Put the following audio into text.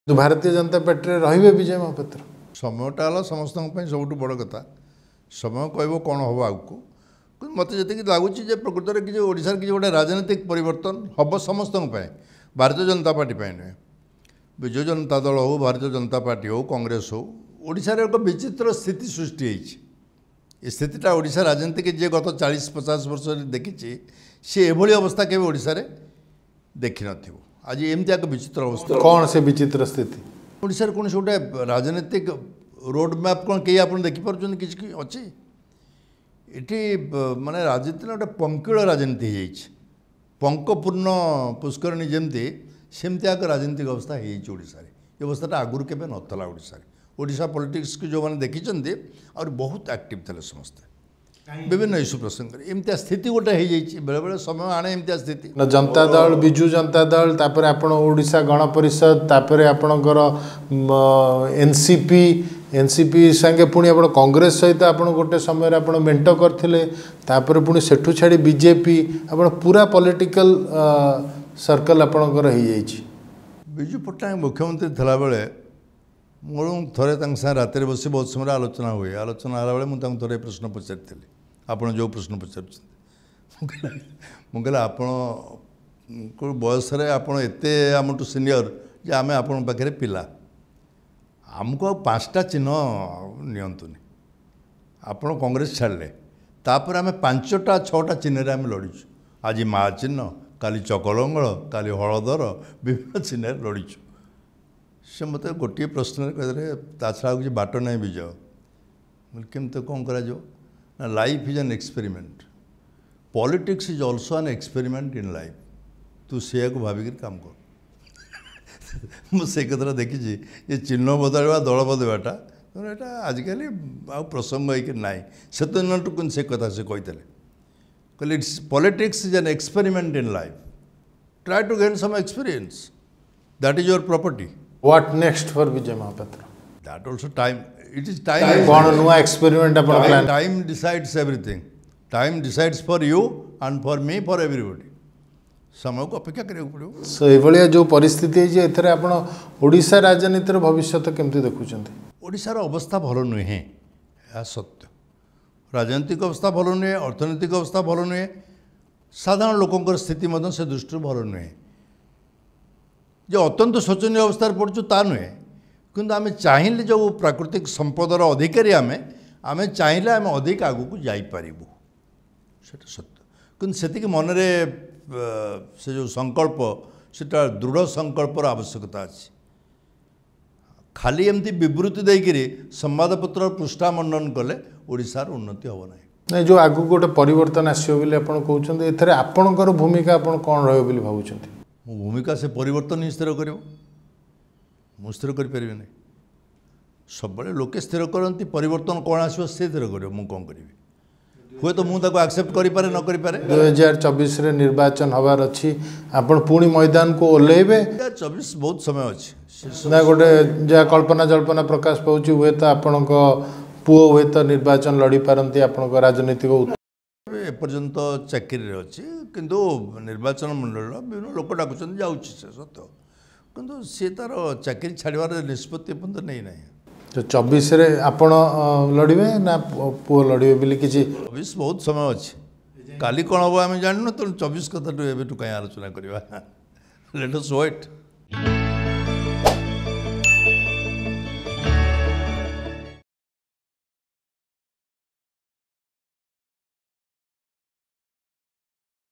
तो भारतीय जनता पार्टी रे विजय महापात्र समयटा है समस्त सब बड़ कथा समय कह कौन हम आगे मत जी लगुच प्रकृत में कि ओडिशा किसी गोटे राजनीतिक परिवर्तन हम समस्त भारतीय जनता पार्टी नुहे विजु जनता दल हो भारतीय जनता पार्टी हो कांग्रेस हो ओडिशा रे एक विचित्र स्थिति सृष्टि ये स्थितिटा ओडिशा राजनीति की जी गत 40-50 वर्ष देखी सी एभली अवस्था केवे ओडिशा रे देखि नथिबो। आज एमती एक विचित्र अवस्था कौन से विचित्र स्थिति ओडिशा रे कौन से गोटे राजनीतिक रोड मैप कौन कई आप देखिपुर कि अच्छी ये माने राजनीति गोटे पंकिल राजनीति पंकपूर्ण पुष्करणी जमती सेमती एक राजनीतिक अवस्था होड़शा ये अवस्था आगुरी के नाला ओडिशा पॉलिटिक्स की जो मैंने देखी और बहुत एक्टिव थे समस्ते विभिन्न इश्यू प्रसंग एमती स्थिति गोटे हो बेले बेले समय आने एमती स्थिति जनता दल विजु जनता दल तापर आपण ओडिशा गण परिषद तापर आपणकर एनसीपी संगे पुणी आप कांग्रेस सहित आप गोटे समय आप मेंट करते तापर पुणी सेठू छाड़ी बीजेपी आप पूरा पॉलिटिकल सर्कल आपणकर हो विजु पट्टनायक मुख्यमंत्री थिला बेले मोर थरे साथ रात बस बहुत समय आलोचना हुए आलोचना है मुझे थे प्रश्न पचारि आप जो प्रश्न पचार मुझे आप बयस एत आमठू सीनियर जे आम आप पाखे पिला आमको आ 5टा चिन्ह नियंतुनी आपण कांग्रेस छाड़े तापर आम 5टा 6टा चिन्ह आम लड़ीचु आज माँ चिन्ह काली चकलंगल काली हलदर विभिन्न चिन्ह लड़ीचु से मत गोटे प्रश्न कहते ता छड़ा किसी बाट ना विजय केमती कौन कर life is an experiment politics is also an experiment in life तू से भाविक काम कर मुझे कथा देखी ये चिन्ह बदलवा दल बदलवाटा यहाँ आजिकल आ प्रसंग ना से दिन से कथा से कहते कहले it's politics is an experiment in life try to gain some experience that is your property What next for Bijoy Mohapatra? That also time. It is time. कौन नुआ एक्सपेरिमेंट अपन plan Time decides everything. Time decides for you and for me for everybody. समय को अपेक्षा करियो पड़ो। सो एभलिया जो परिस्थिति है जे एथरे आपण ओडिशा राजनीतिर भविष्य तो केमती देखुचंती ओडिशा रो अवस्था भलो नुहे या सत्य राजनीतिक अवस्था भलो नुहे अर्थनैतिक अवस्था भलो नुहे साधारण लोकंकर स्थिति मदन से दृष्टि भलो नुहे जो अत्यंत शोचनीय अवस्था पड़चु ता नुहे किंतु आम चाहिए जो प्राकृतिक संपदर अधिकारी आम चाहिए आम अधिक आगू को जापरू से सत्य किंतु से मनरे से जो संकल्प सेटा दृढ़ संकल्पर आवश्यकता अच्छी खाली एमती विवृत्ति देकरी संवादपत्र पृष्ठा मंडन कले ओडिशार उन्नति हम ना नहीं जो आगू गोटे परिवर्तन आसो बोली आप कहते एथरे आपणकर भूमिका आप कौन रही भावुं मो भूमिका से परिवर्तन ही स्थिर कर स्थिर कर सब लोके स्थिर करती परिवर्तन कौन आसो से स्थिर कर कौन करी हुए तो मुझे एक्सेप्ट करें न करें 2024 निर्वाचन हबार अच्छी आप पुणी मैदान को ओह्लैबे 2024 बहुत समय अच्छी ना गोटे जहाँ कल्पना जल्पना प्रकाश पाँच हुए तो आपण पुओ हुए तो निर्वाचन लड़ी पारती आपण राजनीतिक एपर्यंत चाकरी अच्छी किंतु निर्वाचन मंडल विभिन्न लोक डाकुन जाऊँच सत्य किंतु सी तार चाकरी छाड़ार निष्पत्ति पर्यंत नहीं ना तो 24 रे आपण लड़े ना पुओ लड़े बोली किसी 24 बहुत समय अच्छी काली कौन हम आम जानू तो 24 कथा एवं कहीं आलोचना करवा लेट अस वेट।